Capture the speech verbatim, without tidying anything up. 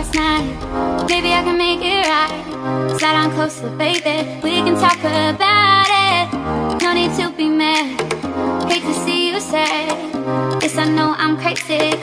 last night. Maybe I can make it right. Slide on closer, baby, we can talk about it. No need to be mad, hate to see you sad. Yes, I know I'm crazy.